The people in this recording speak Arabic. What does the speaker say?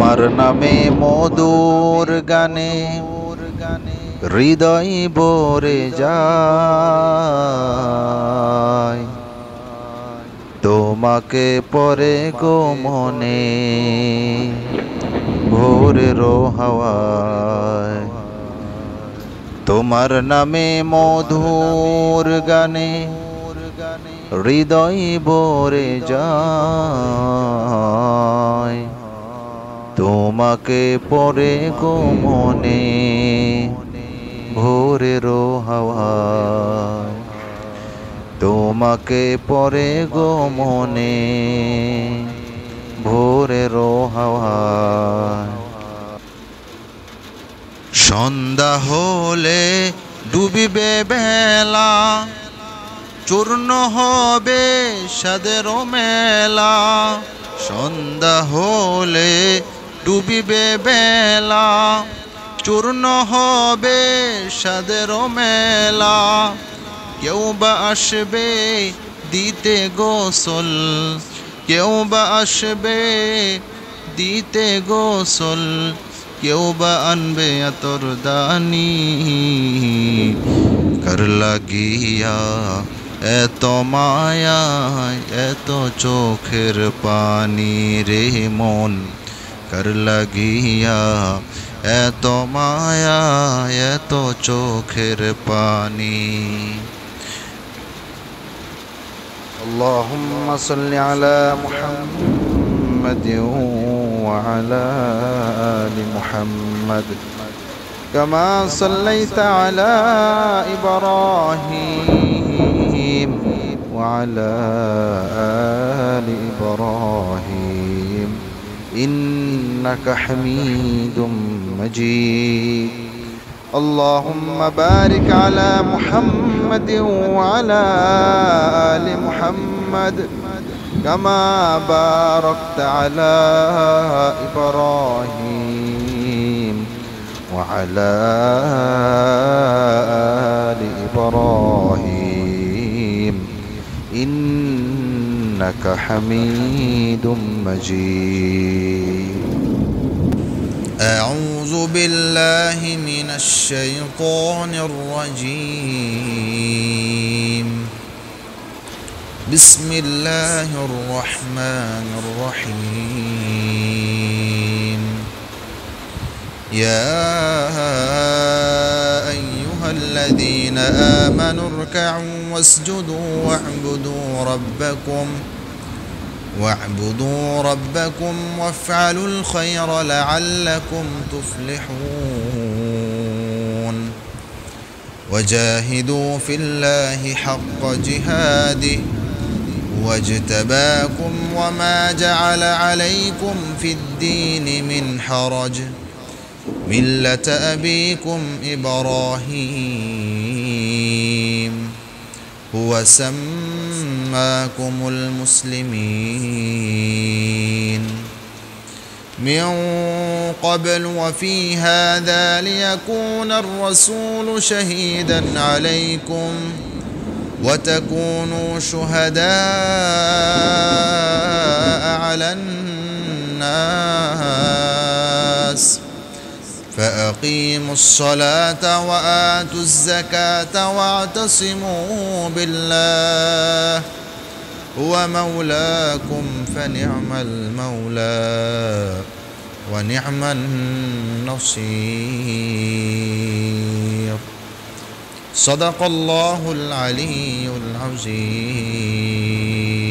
তোমার নামে মধুর গানে হৃদয় ভরে যায়, তোমাকে পরে গো মনে ভোরের হাওয়ায়। তোমার নামে মধুর গানে হৃদয় ভরে যায়, তোমাকে পরে গো মনে ভোরের হাওয়ায়। তোমাকে পরে গো মনে ভোরের হাওয়ায়। সন্ধ্যা হলে ডুবিবে বেলা, চূর্ণ হবে সাদের মেলা। সন্ধ্যা হলে ডুবিবে বেলা, চূর্ণ হবে সাদের মেলা। কেউ বা আসবে দিতে গোসল, কেউ বা আসবে দিতে গোসল, কেউ বা আনবে আতর দানি। কার লাগিয়া এত মায়া এত চোখের পানি রে মন, কার লাগিয়া এত মায়া এত চোখের পানি। اللهم صل على محمد وعلى آل محمد كما صليت على إبراهيم وعلى آل إبراهيم إنك حميد مجيد. اللهم بارك على محمد وعلى آل محمد كما باركت على إبراهيم وعلى آل إبراهيم إنك حميد مجيد. أعوذ بالله من الشيطان الرجيم. بسم الله الرحمن الرحيم. يا أيها الذين آمنوا اركعوا واسجدوا واعبدوا ربكم وافعلوا الخير لعلكم تفلحون. وجاهدوا في الله حق جهاده واجتباكم وما جعل عليكم في الدين من حرج، ملة أبيكم إبراهيم هو سماكم المسلمين من قبل وفي هذا ليكون الرسول شهيدا عليكم وتكونوا شهداء على الناس. فأقيموا الصلاة وآتوا الزكاة واعتصموا بالله هو مولاكم فنعم المولى ونعم النصير. صدق الله العلي العظيم.